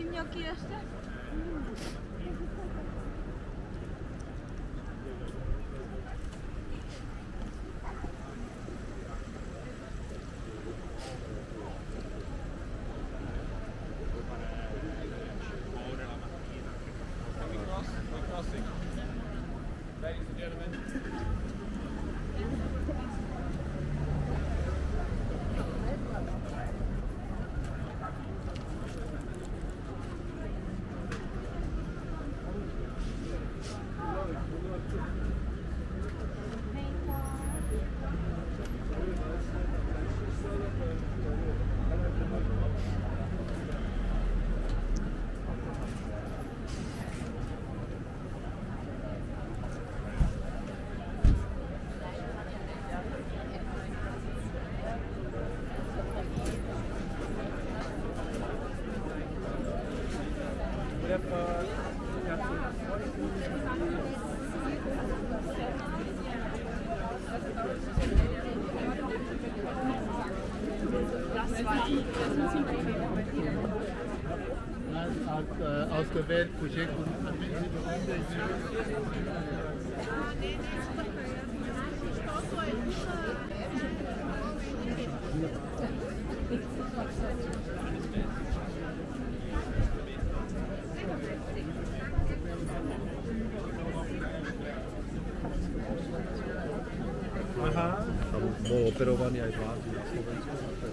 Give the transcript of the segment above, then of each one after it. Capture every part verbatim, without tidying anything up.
gnocchi jeszcze? Ladies and gentlemen. Ausgewählt Projekt und Aha. Bol operovaný aj v Ázii na Slovensku.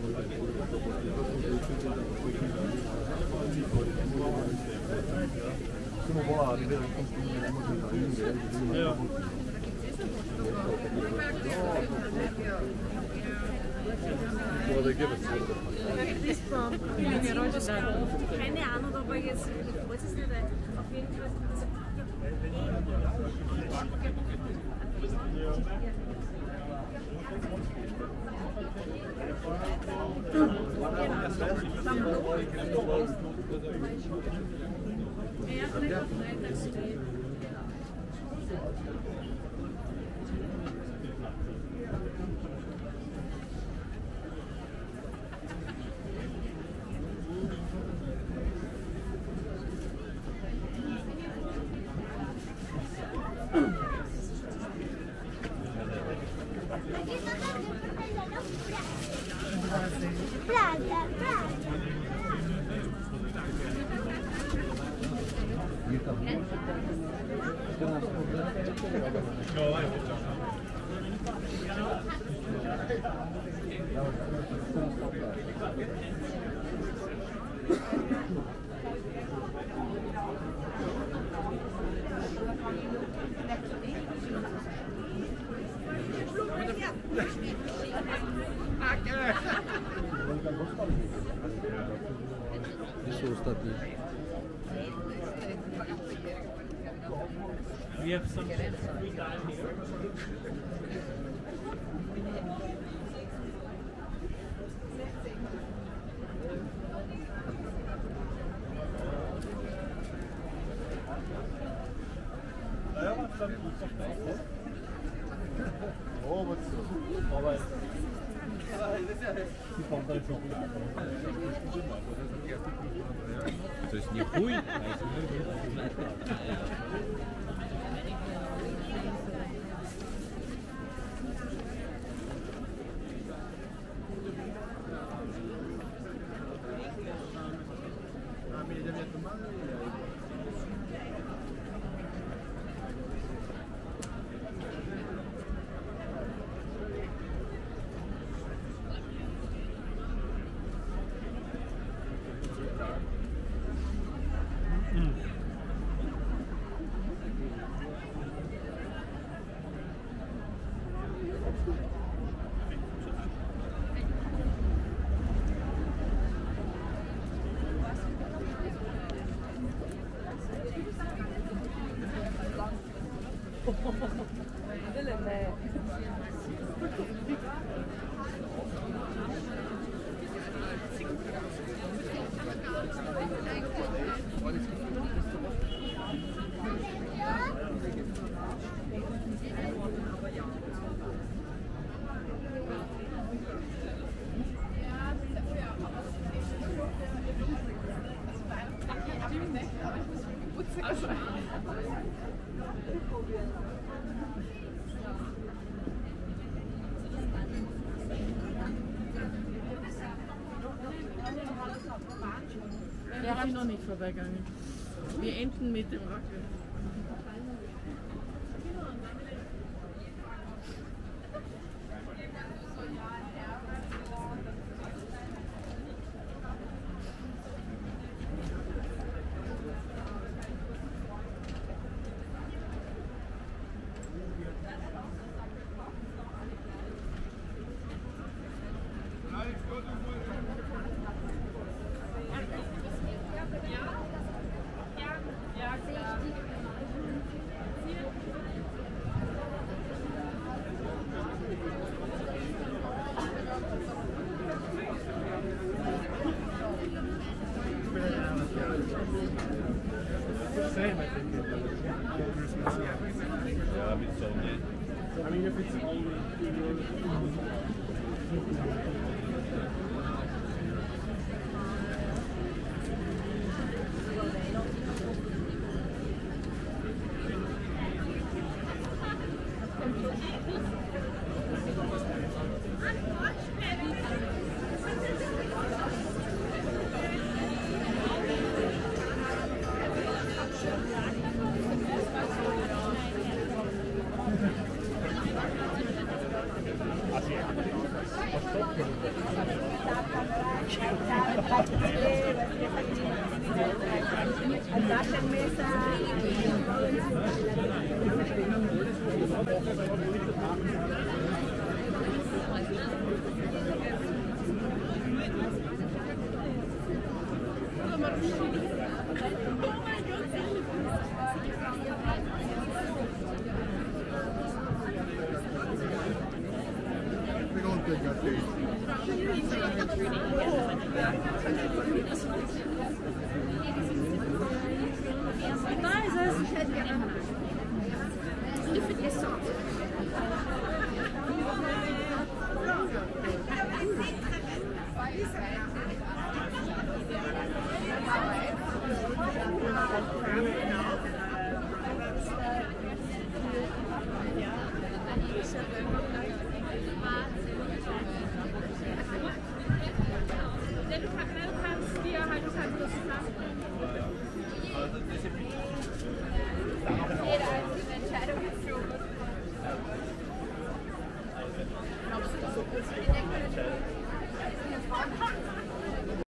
Som ho volá, že som s tým nemôžem zajímať. Jo. Well, they give us a little bit. Keine Ahnung, ob er jetzt, was ist denn auf jeden Fall. We have some free time here. Oh, wat zo. Aber to jest nie chuj. Der habe ich noch nicht vorbeigegangen. Wir enden mit dem Raclette. Same, I think. Christmas, yeah. Yeah, a bit so. I mean, if it's only we don't take that day. Entscheidung geführt.